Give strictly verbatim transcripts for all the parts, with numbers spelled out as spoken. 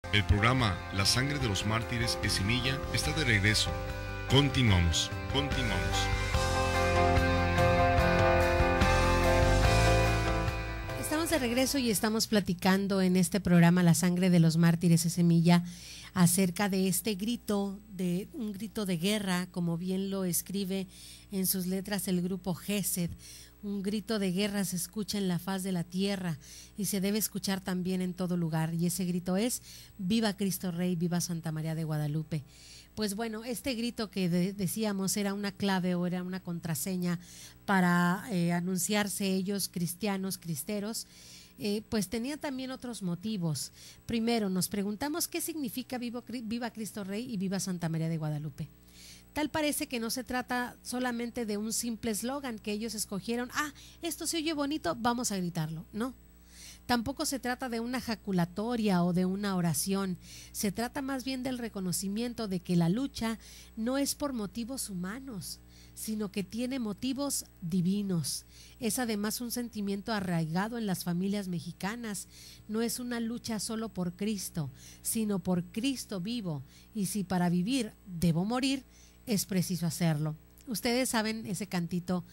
El programa La Sangre de los Mártires es Semilla está de regreso. Continuamos, continuamos. Estamos de regreso y estamos platicando en este programa La Sangre de los Mártires es Semilla acerca de este grito, de un grito de guerra, como bien lo escribe en sus letras el grupo Gesed. Un grito de guerra se escucha en la faz de la tierra y se debe escuchar también en todo lugar, y ese grito es: viva Cristo Rey, viva Santa María de Guadalupe. Pues bueno, este grito que de, decíamos era una clave o era una contraseña para eh, anunciarse ellos cristianos, cristeros. Eh, pues tenía también otros motivos. Primero, nos preguntamos qué significa vivo, viva Cristo Rey y viva Santa María de Guadalupe. Tal parece que no se trata solamente de un simple eslogan que ellos escogieron. Ah, esto se oye bonito, vamos a gritarlo. No. Tampoco se trata de una jaculatoria o de una oración. Se trata más bien del reconocimiento de que la lucha no es por motivos humanos, sino que tiene motivos divinos. Es además un sentimiento arraigado en las familias mexicanas. No es una lucha solo por Cristo, sino por Cristo vivo. Y si para vivir debo morir, es preciso hacerlo. Ustedes saben ese cantito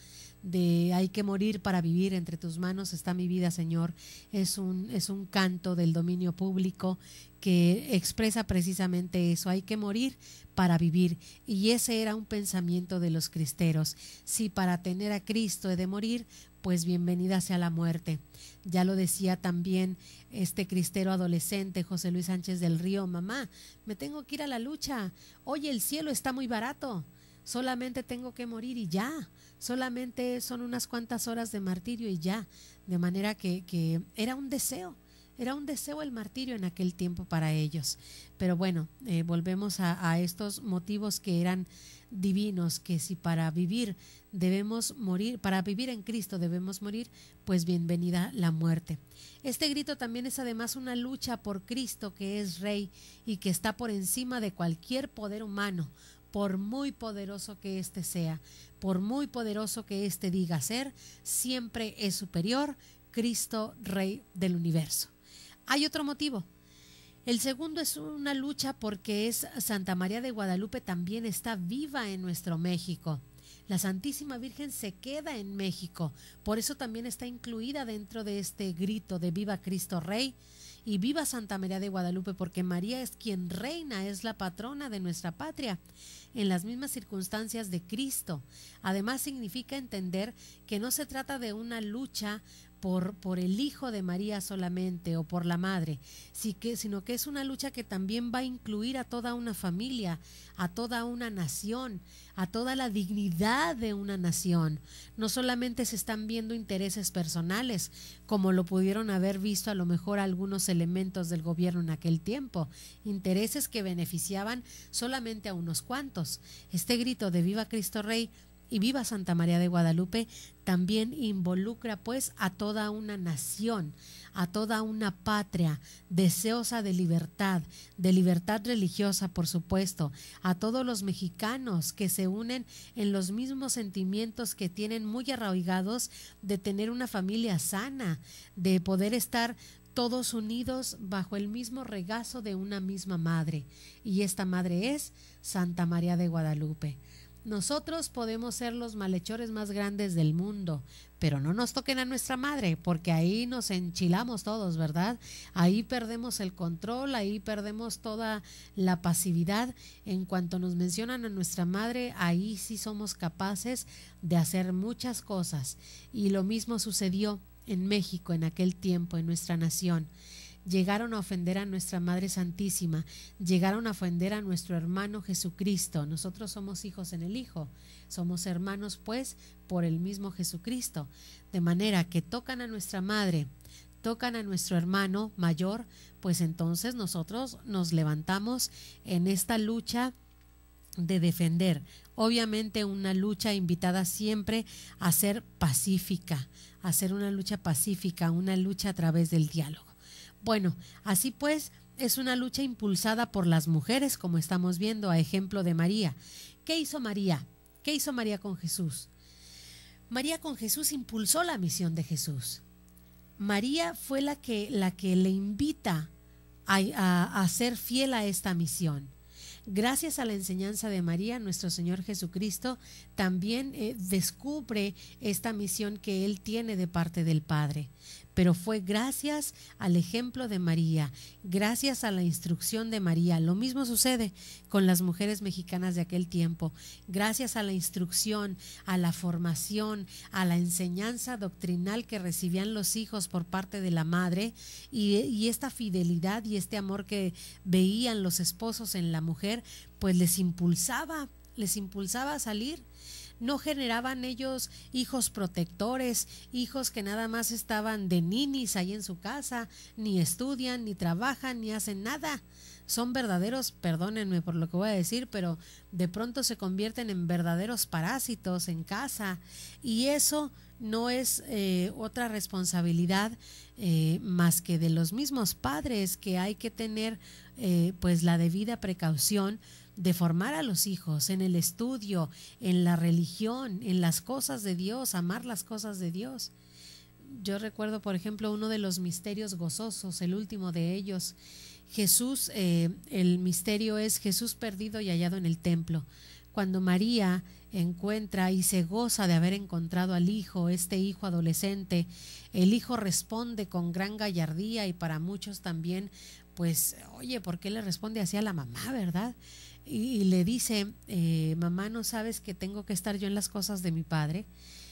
de hay que morir para vivir, entre tus manos está mi vida, Señor. Es un, es un canto del dominio público que expresa precisamente eso: hay que morir para vivir. Y ese era un pensamiento de los cristeros: si para tener a Cristo he de morir, pues bienvenida sea la muerte. Ya lo decía también este cristero adolescente, José Luis Sánchez del Río: mamá, me tengo que ir a la lucha, oye, el cielo está muy barato, solamente tengo que morir y ya, solamente son unas cuantas horas de martirio y ya. De manera que, que era un deseo, era un deseo el martirio en aquel tiempo para ellos. Pero bueno, eh, volvemos a, a estos motivos que eran divinos, que si para vivir debemos morir, para vivir en Cristo debemos morir, pues bienvenida la muerte. Este grito también es además una lucha por Cristo, que es Rey y que está por encima de cualquier poder humano, por muy poderoso que éste sea, por muy poderoso que éste diga ser, siempre es superior Cristo, Rey del universo. Hay otro motivo. El segundo es una lucha porque es Santa María de Guadalupe también está viva en nuestro México. La Santísima Virgen se queda en México, por eso también está incluida dentro de este grito de viva Cristo Rey y viva Santa María de Guadalupe, porque María es quien reina, es la patrona de nuestra patria, en las mismas circunstancias de Cristo. Además significa entender que no se trata de una lucha por, por el hijo de María solamente o por la madre, sí que, sino que es una lucha que también va a incluir a toda una familia, a toda una nación, a toda la dignidad de una nación. No solamente se están viendo intereses personales, como lo pudieron haber visto a lo mejor algunos elementos del gobierno en aquel tiempo, intereses que beneficiaban solamente a unos cuantos. Este grito de viva Cristo Rey y viva Santa María de Guadalupe también involucra pues a toda una nación, a toda una patria deseosa de libertad, de libertad religiosa, por supuesto, a todos los mexicanos que se unen en los mismos sentimientos que tienen muy arraigados de tener una familia sana, de poder estar todos unidos bajo el mismo regazo de una misma madre, y esta madre es Santa María de Guadalupe. Nosotros podemos ser los malhechores más grandes del mundo, pero no nos toquen a nuestra madre, porque ahí nos enchilamos todos, ¿verdad? Ahí perdemos el control, ahí perdemos toda la pasividad. En cuanto nos mencionan a nuestra madre, ahí sí somos capaces de hacer muchas cosas. Y lo mismo sucedió en México en aquel tiempo, en nuestra nación. Llegaron a ofender a nuestra Madre Santísima, llegaron a ofender a nuestro hermano Jesucristo. Nosotros somos hijos en el Hijo, somos hermanos pues por el mismo Jesucristo, de manera que tocan a nuestra madre, tocan a nuestro hermano mayor, pues entonces nosotros nos levantamos en esta lucha de defender, obviamente una lucha invitada siempre a ser pacífica, a ser una lucha pacífica, una lucha a través del diálogo. Bueno, así pues es una lucha impulsada por las mujeres, como estamos viendo a ejemplo de María. ¿Qué hizo María? ¿Qué hizo María con Jesús? María con Jesús impulsó la misión de Jesús. María fue la que, la que le invita a, a, a ser fiel a esta misión. Gracias a la enseñanza de María, nuestro Señor Jesucristo también eh, descubre esta misión que Él tiene de parte del Padre. Pero fue gracias al ejemplo de María, gracias a la instrucción de María. Lo mismo sucede con las mujeres mexicanas de aquel tiempo. Gracias a la instrucción, a la formación, a la enseñanza doctrinal que recibían los hijos por parte de la madre y, y esta fidelidad y este amor que veían los esposos en la mujer, pues les impulsaba, les impulsaba a salir. No generaban ellos hijos protectores, hijos que nada más estaban de ninis ahí en su casa, ni estudian, ni trabajan, ni hacen nada. Son verdaderos, perdónenme por lo que voy a decir, pero de pronto se convierten en verdaderos parásitos en casa. Y eso no es eh, otra responsabilidad eh, más que de los mismos padres, que hay que tener eh, pues la debida precaución de formar a los hijos en el estudio, en la religión, en las cosas de Dios, amar las cosas de Dios. Yo recuerdo, por ejemplo, uno de los misterios gozosos, el último de ellos. Jesús, eh, el misterio es Jesús perdido y hallado en el templo. Cuando María encuentra y se goza de haber encontrado al hijo, este hijo adolescente, el hijo responde con gran gallardía y para muchos también, pues, oye, ¿por qué le responde así a la mamá, verdad? Y, y le dice, eh, mamá, ¿no sabes que tengo que estar yo en las cosas de mi padre?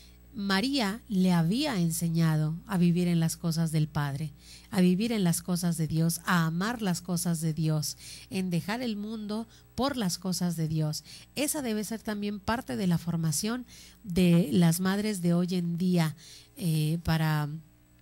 María le había enseñado a vivir en las cosas del Padre, a vivir en las cosas de Dios, a amar las cosas de Dios, en dejar el mundo por las cosas de Dios. Esa debe ser también parte de la formación de las madres de hoy en día, eh, para,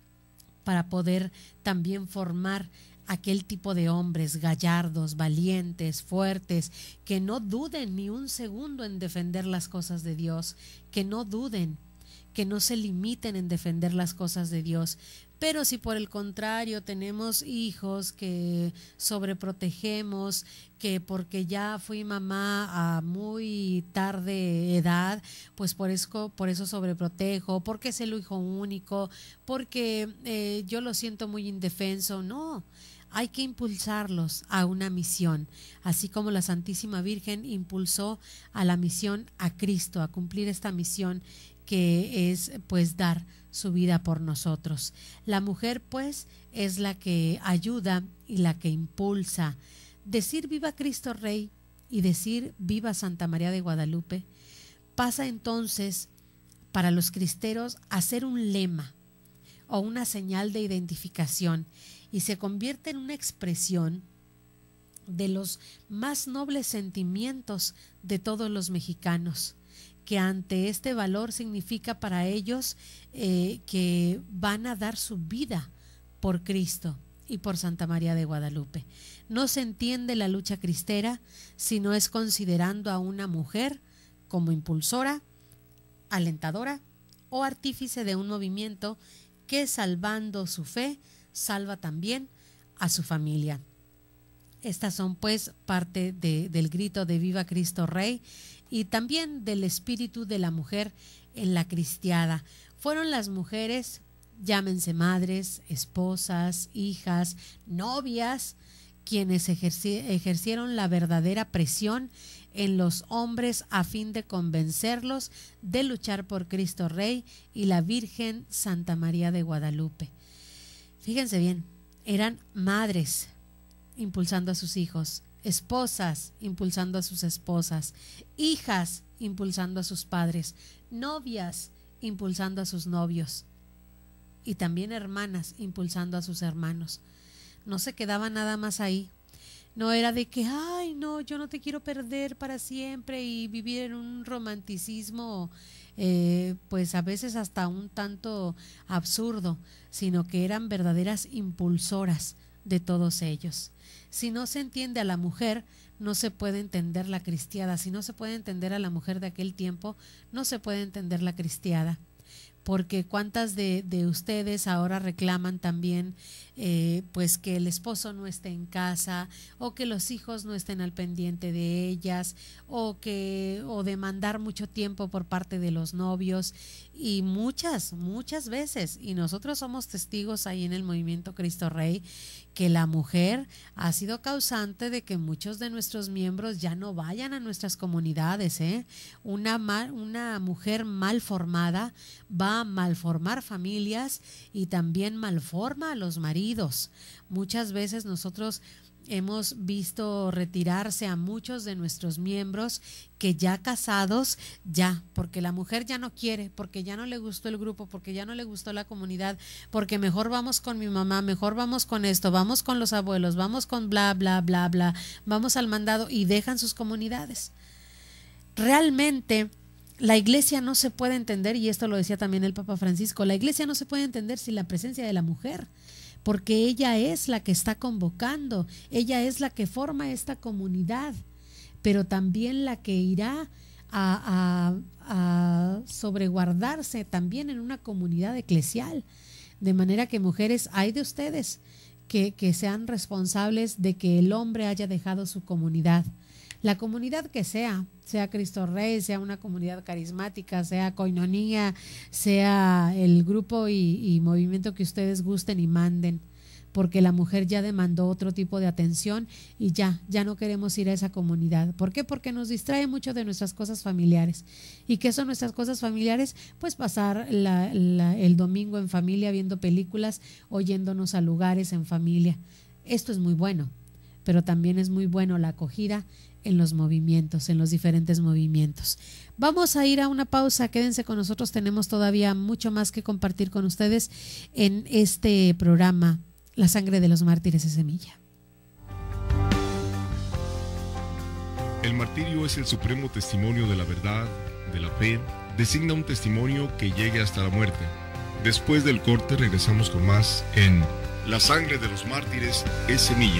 para poder también formar aquel tipo de hombres gallardos, valientes, fuertes, que no duden ni un segundo en defender las cosas de Dios, que no duden, que no se limiten en defender las cosas de Dios. Pero si por el contrario tenemos hijos que sobreprotegemos, que porque ya fui mamá a muy tarde edad, pues por eso, por eso sobreprotejo, porque es el hijo único, porque eh, yo lo siento muy indefenso, no. Hay que impulsarlos a una misión, así como la Santísima Virgen impulsó a la misión a Cristo, a cumplir esta misión que es pues dar su vida por nosotros. La mujer pues es la que ayuda y la que impulsa. Decir viva Cristo Rey y decir viva Santa María de Guadalupe pasa entonces para los cristeros a ser un lema o una señal de identificación y se convierte en una expresión de los más nobles sentimientos de todos los mexicanos, que ante este valor significa para ellos eh, que van a dar su vida por Cristo y por Santa María de Guadalupe. No se entiende la lucha cristera si no es considerando a una mujer como impulsora, alentadora o artífice de un movimiento que, salvando su fe, salva también a su familia. Estas son pues parte de, del grito de Viva Cristo Rey y también del espíritu de la mujer en la cristiada. Fueron las mujeres, llámense madres, esposas, hijas, novias, quienes ejerci- ejercieron la verdadera presión en los hombres a fin de convencerlos de luchar por Cristo Rey y la Virgen Santa María de Guadalupe. Fíjense bien, eran madres impulsando a sus hijos, esposas impulsando a sus esposas, hijas impulsando a sus padres, novias impulsando a sus novios y también hermanas impulsando a sus hermanos. No se quedaba nada más ahí. No era de que, ay, no, yo no te quiero perder para siempre y vivir en un romanticismo, eh, pues a veces hasta un tanto absurdo, sino que eran verdaderas impulsoras de todos ellos. Si no se entiende a la mujer, no se puede entender la cristiada. Si no se puede entender a la mujer de aquel tiempo, no se puede entender la cristiada. Porque cuántas de, de ustedes ahora reclaman también eh, pues que el esposo no esté en casa, o que los hijos no estén al pendiente de ellas, o que o demandar mucho tiempo por parte de los novios, y muchas, muchas veces, y nosotros somos testigos ahí en el Movimiento Cristo Rey, que la mujer ha sido causante de que muchos de nuestros miembros ya no vayan a nuestras comunidades, ¿eh? Una, mal, una mujer mal formada va a malformar familias y también malforma a los maridos. Muchas veces nosotros hemos visto retirarse a muchos de nuestros miembros que ya casados, ya, porque la mujer ya no quiere, porque ya no le gustó el grupo, porque ya no le gustó la comunidad, porque mejor vamos con mi mamá, mejor vamos con esto, vamos con los abuelos, vamos con bla, bla, bla, bla, vamos al mandado, y dejan sus comunidades. Realmente la iglesia no se puede entender, y esto lo decía también el Papa Francisco, la iglesia no se puede entender sin la presencia de la mujer, porque ella es la que está convocando, ella es la que forma esta comunidad, pero también la que irá a, a, a sobreguardarse también en una comunidad eclesial. De manera que, mujeres, hay de ustedes que, que sean responsables de que el hombre haya dejado su comunidad. La comunidad que sea, sea Cristo Rey, sea una comunidad carismática, sea Koinonía, sea el grupo y, y movimiento que ustedes gusten y manden, porque la mujer ya demandó otro tipo de atención y ya, ya no queremos ir a esa comunidad. ¿Por qué? Porque nos distrae mucho de nuestras cosas familiares. ¿Y qué son nuestras cosas familiares? Pues pasar la, la, el domingo en familia viendo películas, oyéndonos a lugares en familia. Esto es muy bueno, pero también es muy bueno la acogida en los movimientos, en los diferentes movimientos. Vamos a ir a una pausa, quédense con nosotros, tenemos todavía mucho más que compartir con ustedes en este programa La Sangre de los Mártires es Semilla. El martirio es el supremo testimonio de la verdad, de la fe, designa un testimonio que llegue hasta la muerte. Después del corte regresamos con más en La Sangre de los Mártires es Semilla.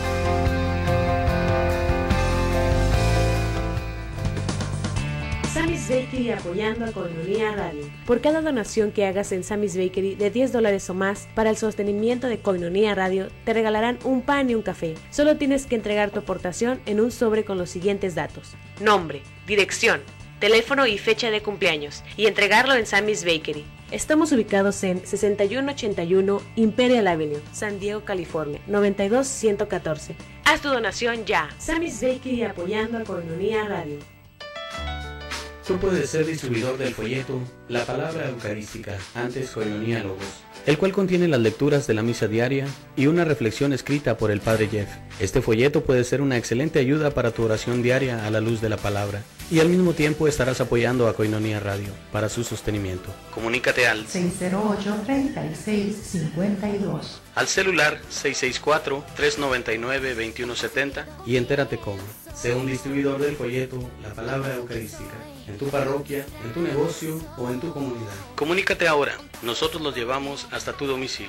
Sammy's Bakery apoyando a Koinonía Radio. Por cada donación que hagas en Sammy's Bakery de diez dólares o más para el sostenimiento de Koinonía Radio, te regalarán un pan y un café. Solo tienes que entregar tu aportación en un sobre con los siguientes datos: nombre, dirección, teléfono y fecha de cumpleaños, y entregarlo en Sammy's Bakery. Estamos ubicados en sesenta y uno ochenta y uno Imperial Avenue, San Diego, California, noventa y dos ciento catorce. Haz tu donación ya. Sammy's Bakery apoyando a Koinonía Radio. Tú puedes ser distribuidor del folleto La Palabra Eucarística, antes Koinonía Logos, el cual contiene las lecturas de la misa diaria y una reflexión escrita por el Padre Jeff. Este folleto puede ser una excelente ayuda para tu oración diaria a la luz de la palabra, y al mismo tiempo estarás apoyando a Koinonía Radio para su sostenimiento. Comunícate al seis cero ocho, treinta y seis, cincuenta y dos, al celular seis seis cuatro, tres nueve nueve, dos uno siete cero y entérate cómo. Sé un distribuidor del folleto La Palabra Eucarística en tu parroquia, en tu negocio o en tu comunidad. Comunícate ahora, nosotros los llevamos hasta tu domicilio.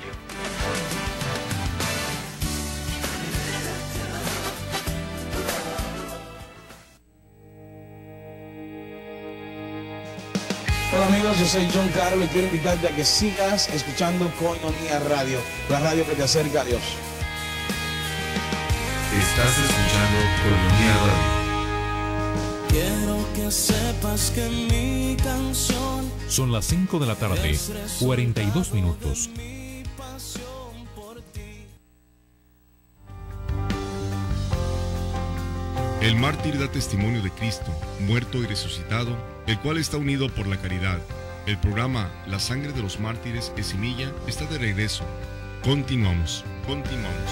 Hola amigos, yo soy John Carlos y quiero invitarte a que sigas escuchando Koinonía Radio, la radio que te acerca a Dios. Estás escuchando Koinonía Radio. Quiero que sepas que mi canción. Son las cinco de la tarde, cuarenta y dos minutos. El mártir da testimonio de Cristo, muerto y resucitado, el cual está unido por la caridad. El programa La Sangre de los Mártires es Semilla está de regreso. Continuamos, continuamos.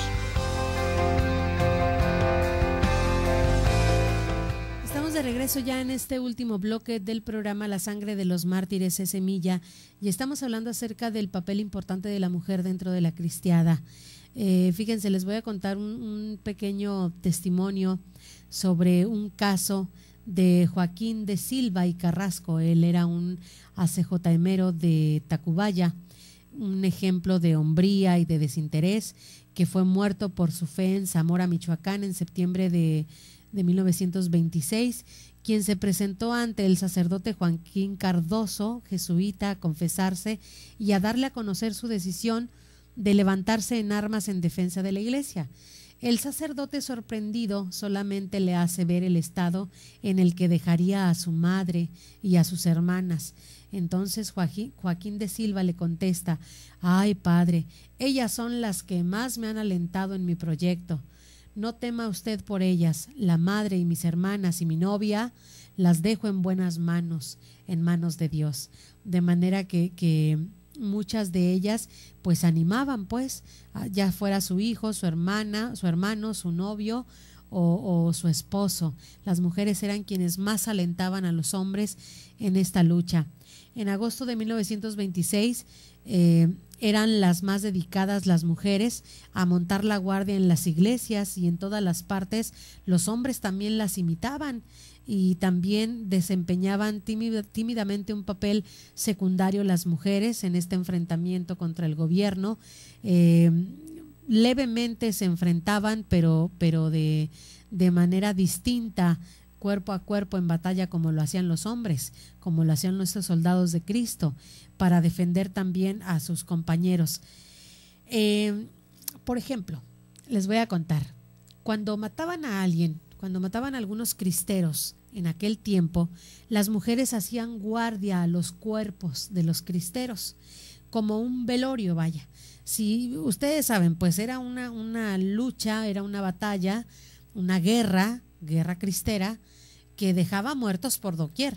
De regreso ya en este último bloque del programa La Sangre de los Mártires es Semilla, y estamos hablando acerca del papel importante de la mujer dentro de la cristiada. Eh, fíjense, les voy a contar un, un pequeño testimonio sobre un caso de Joaquín de Silva y Carrasco. Él era un A C J Mero de Tacubaya, un ejemplo de hombría y de desinterés, que fue muerto por su fe en Zamora, Michoacán, en septiembre de de mil novecientos veintiséis, quien se presentó ante el sacerdote Joaquín Cardoso, jesuita, a confesarse y a darle a conocer su decisión de levantarse en armas en defensa de la iglesia. El sacerdote sorprendido solamente le hace ver el estado en el que dejaría a su madre y a sus hermanas. Entonces Joaquín, Joaquín de Silva le contesta: ay, padre, ellas son las que más me han alentado en mi proyecto. No tema usted por ellas, la madre y mis hermanas y mi novia las dejo en buenas manos, en manos de Dios. De manera que, que muchas de ellas pues animaban, pues, ya fuera su hijo, su hermana, su hermano, su novio o, o su esposo. Las mujeres eran quienes más alentaban a los hombres en esta lucha. En agosto de mil novecientos veintiséis eh, eran las más dedicadas las mujeres a montar la guardia en las iglesias, y en todas las partes los hombres también las imitaban y también desempeñaban tímida, tímidamente un papel secundario las mujeres en este enfrentamiento contra el gobierno. Eh, levemente se enfrentaban, pero, pero de, de manera distinta, cuerpo a cuerpo en batalla, como lo hacían los hombres, como lo hacían nuestros soldados de Cristo, para defender también a sus compañeros. Eh, por ejemplo, les voy a contar, cuando mataban a alguien, cuando mataban a algunos cristeros en aquel tiempo, las mujeres hacían guardia a los cuerpos de los cristeros, como un velorio, vaya. Si ustedes saben, pues era una, una lucha, era una batalla, una guerra, guerra cristera, que dejaba muertos por doquier.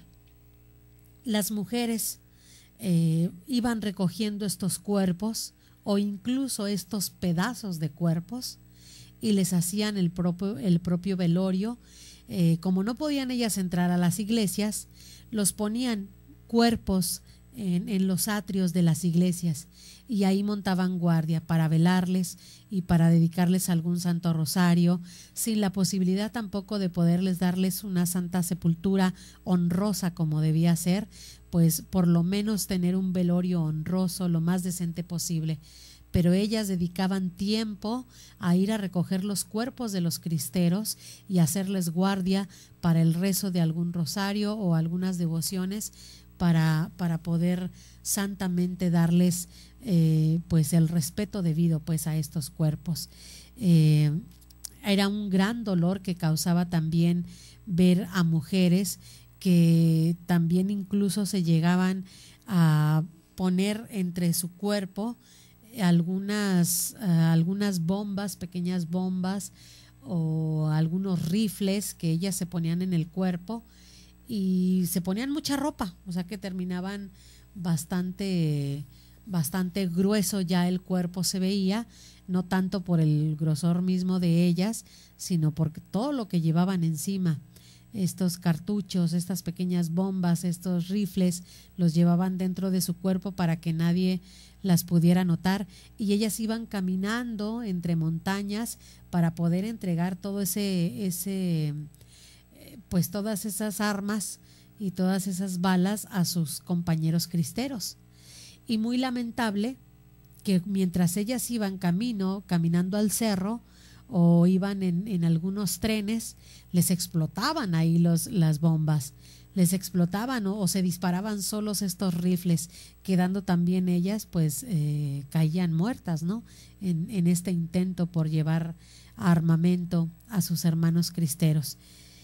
Las mujeres eh, iban recogiendo estos cuerpos o incluso estos pedazos de cuerpos y les hacían el propio, el propio velorio. Eh, como no podían ellas entrar a las iglesias, los ponían cuerpos en, en los atrios de las iglesias, y ahí montaban guardia para velarles y para dedicarles algún santo rosario, sin la posibilidad tampoco de poderles darles una santa sepultura honrosa como debía ser, pues por lo menos tener un velorio honroso lo más decente posible. Pero ellas dedicaban tiempo a ir a recoger los cuerpos de los cristeros y hacerles guardia para el rezo de algún rosario o algunas devociones para, para poder santamente darles eh, pues el respeto debido pues a estos cuerpos. Eh, era un gran dolor que causaba también ver a mujeres que también incluso se llegaban a poner entre su cuerpo algunas, uh, algunas bombas, pequeñas bombas o algunos rifles que ellas se ponían en el cuerpo, y se ponían mucha ropa, o sea que terminaban bastante, bastante grueso ya el cuerpo se veía, no tanto por el grosor mismo de ellas, sino por todo lo que llevaban encima. Estos cartuchos, estas pequeñas bombas, estos rifles, los llevaban dentro de su cuerpo para que nadie las pudiera notar, y ellas iban caminando entre montañas para poder entregar todo ese, ese pues todas esas armas y todas esas balas a sus compañeros cristeros. Y muy lamentable que mientras ellas iban camino, caminando al cerro, o iban en, en algunos trenes, les explotaban ahí los, las bombas, les explotaban o, o se disparaban solos estos rifles, quedando también ellas pues eh, caían muertas, ¿no? En, en este intento por llevar armamento a sus hermanos cristeros.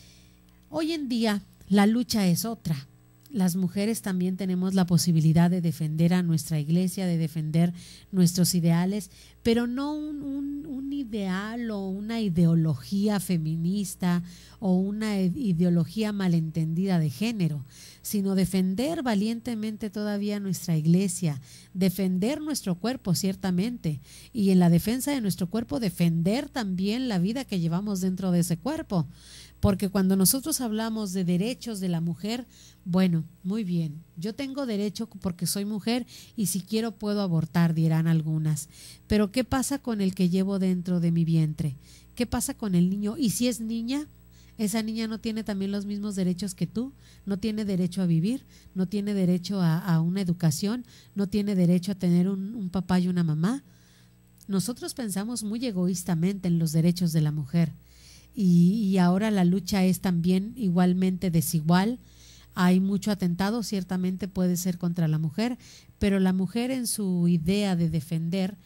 Hoy en día la lucha es otra. Las mujeres también tenemos la posibilidad de defender a nuestra iglesia, de defender nuestros ideales, pero no un, un, un ideal o una ideología feminista o una ideología malentendida de género, sino defender valientemente todavía nuestra iglesia, defender nuestro cuerpo ciertamente, y en la defensa de nuestro cuerpo defender también la vida que llevamos dentro de ese cuerpo. Porque cuando nosotros hablamos de derechos de la mujer, bueno, muy bien, yo tengo derecho porque soy mujer y si quiero puedo abortar, dirán algunas. Pero ¿qué pasa con el que llevo dentro de mi vientre? ¿Qué pasa con el niño? ¿Y si es niña? ¿Esa niña no tiene también los mismos derechos que tú? ¿No tiene derecho a vivir? ¿No tiene derecho a, a una educación? ¿No tiene derecho a tener un, un papá y una mamá? Nosotros pensamos muy egoístamente en los derechos de la mujer. Y, y ahora la lucha es también igualmente desigual. Hay mucho atentado, ciertamente puede ser contra la mujer, pero la mujer en su idea de defender,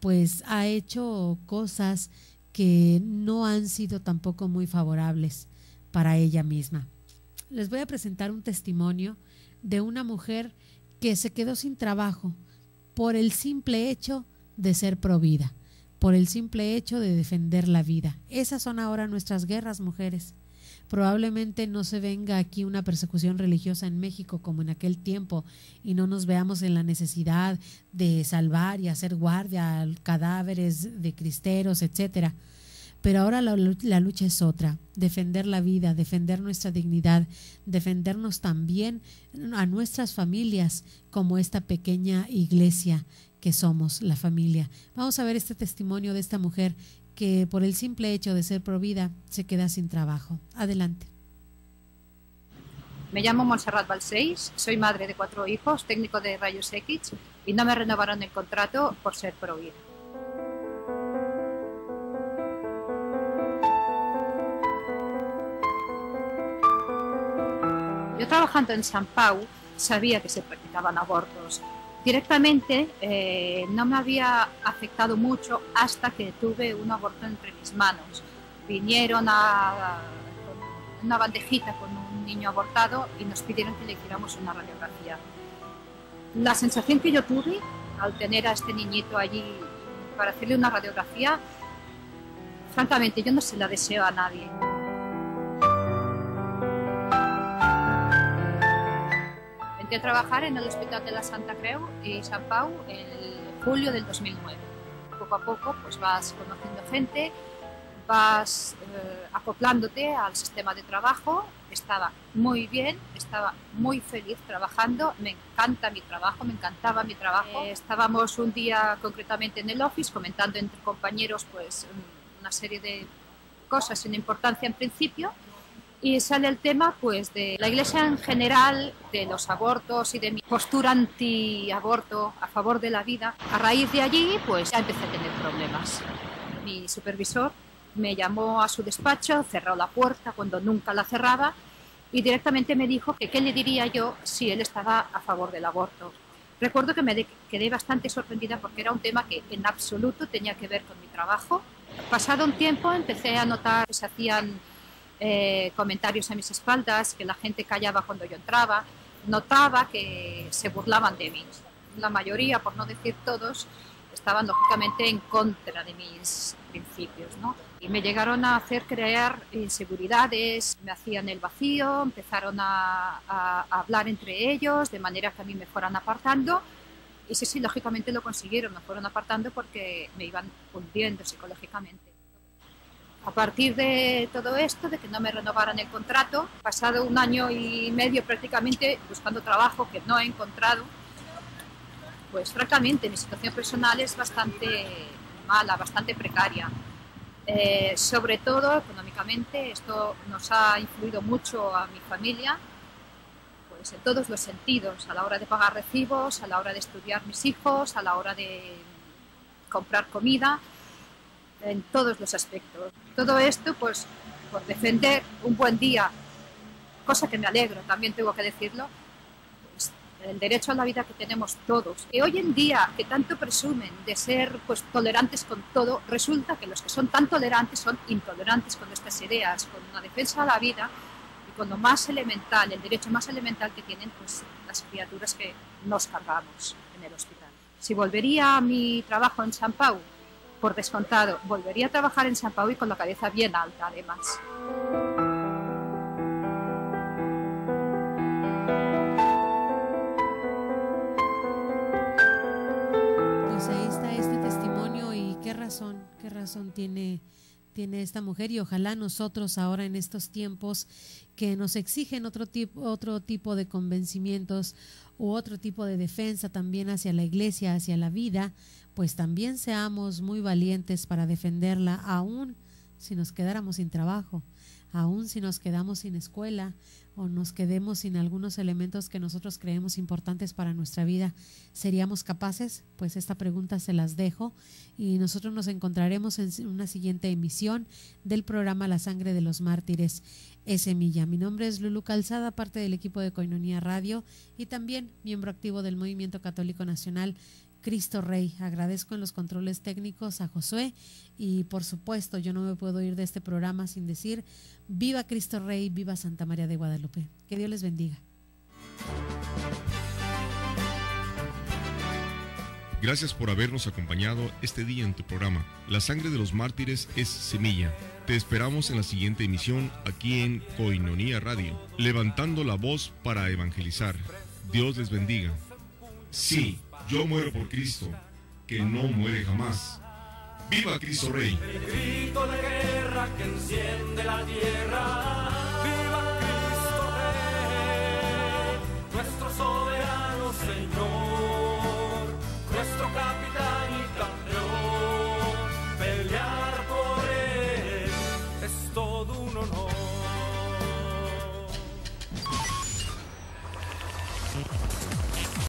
pues ha hecho cosas que no han sido tampoco muy favorables para ella misma. Les voy a presentar un testimonio de una mujer que se quedó sin trabajo por el simple hecho de ser provida, por el simple hecho de defender la vida. Esas son ahora nuestras guerras, mujeres. Probablemente no se venga aquí una persecución religiosa en México como en aquel tiempo y no nos veamos en la necesidad de salvar y hacer guardia a cadáveres de cristeros, etcétera. Pero ahora la, la lucha es otra, defender la vida, defender nuestra dignidad, defendernos también a nuestras familias como esta pequeña iglesia que somos, la familia. Vamos a ver este testimonio de esta mujer que por el simple hecho de ser provida se queda sin trabajo. Adelante. Me llamo Montserrat Balcells, soy madre de cuatro hijos, técnico de rayos X, y no me renovaron el contrato por ser provida. Yo, trabajando en Sant Pau, sabía que se practicaban abortos. Directamente eh, no me había afectado mucho hasta que tuve un aborto entre mis manos. Vinieron a, a con una bandejita con un niño abortado y nos pidieron que le hiciéramos una radiografía. La sensación que yo tuve al tener a este niñito allí para hacerle una radiografía, francamente yo no se la deseo a nadie. Entré a trabajar en el Hospital de la Santa Creu y Sant Pau en julio del dos mil nueve. Poco a poco pues vas conociendo gente, vas eh, acoplándote al sistema de trabajo. Estaba muy bien, estaba muy feliz trabajando, me encanta mi trabajo, me encantaba mi trabajo. Eh, estábamos un día concretamente en el office comentando entre compañeros pues una serie de cosas sin importancia en principio. Y sale el tema pues de la Iglesia en general, de los abortos y de mi postura anti-aborto, a favor de la vida. A raíz de allí pues ya empecé a tener problemas. Mi supervisor me llamó a su despacho, cerró la puerta cuando nunca la cerraba y directamente me dijo que qué le diría yo si él estaba a favor del aborto. Recuerdo que me quedé bastante sorprendida porque era un tema que en absoluto tenía que ver con mi trabajo. Pasado un tiempo empecé a notar que se hacían Eh, comentarios a mis espaldas, que la gente callaba cuando yo entraba, notaba que se burlaban de mí. La mayoría, por no decir todos, estaban lógicamente en contra de mis principios, ¿no? Y me llegaron a hacer crear inseguridades, me hacían el vacío, empezaron a, a, a hablar entre ellos, de manera que a mí me fueran apartando. Y sí, sí, lógicamente lo consiguieron, me fueron apartando porque me iban hundiendo psicológicamente. A partir de todo esto, de que no me renovaran el contrato, pasado un año y medio prácticamente buscando trabajo que no he encontrado, pues francamente mi situación personal es bastante mala, bastante precaria. Eh, sobre todo económicamente, esto nos ha influido mucho a mi familia, pues en todos los sentidos, a la hora de pagar recibos, a la hora de estudiar mis hijos, a la hora de comprar comida, en todos los aspectos. Todo esto pues por defender un buen día, cosa que me alegro, también tengo que decirlo, pues, el derecho a la vida que tenemos todos. Y hoy en día, que tanto presumen de ser pues tolerantes con todo, resulta que los que son tan tolerantes son intolerantes con estas ideas, con una defensa a la vida y con lo más elemental, el derecho más elemental que tienen pues las criaturas que nos cargamos en el hospital. Si volvería a mi trabajo en Sant Pau, por descontado, volvería a trabajar en Sant Pau y con la cabeza bien alta, además. Pues ahí está este testimonio y qué razón, qué razón tiene, tiene esta mujer y ojalá nosotros ahora en estos tiempos que nos exigen otro tipo, otro tipo de convencimientos u otro tipo de defensa también hacia la iglesia, hacia la vida, pues también seamos muy valientes para defenderla, aún si nos quedáramos sin trabajo, aún si nos quedamos sin escuela o nos quedemos sin algunos elementos que nosotros creemos importantes para nuestra vida. ¿Seríamos capaces? Pues esta pregunta se las dejo y nosotros nos encontraremos en una siguiente emisión del programa La Sangre de los Mártires es Semilla. Mi nombre es Lulu Calzada, parte del equipo de Koinonia Radio y también miembro activo del Movimiento Católico Nacional Cristo Rey. Agradezco en los controles técnicos a Josué y por supuesto yo no me puedo ir de este programa sin decir viva Cristo Rey, viva Santa María de Guadalupe. Que Dios les bendiga. Gracias por habernos acompañado este día en tu programa. La sangre de los mártires es semilla. Te esperamos en la siguiente emisión aquí en Koinonia Radio, levantando la voz para evangelizar. Dios les bendiga. Sí, yo muero por Cristo, que no muere jamás. ¡Viva Cristo Rey! El grito de guerra que enciende la tierra.